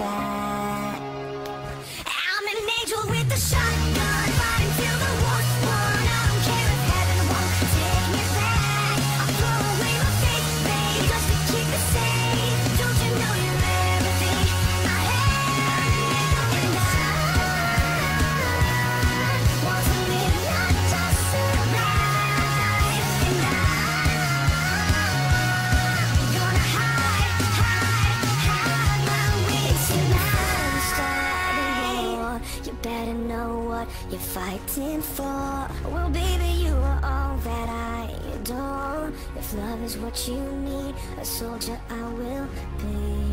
that. I'm an angel with a shotgun, fighting till the war's won. I don't care if heaven won't take me back. I'll throw away my faith, babe, just to keep it safe. Don't you know you're everything I have? And I want to live, not just survive. And I'm gonna hide my wings tonight. Start a war, you better know what you're fighting for. Well, baby, you are all that I adore. If love is what you need, a soldier I will be.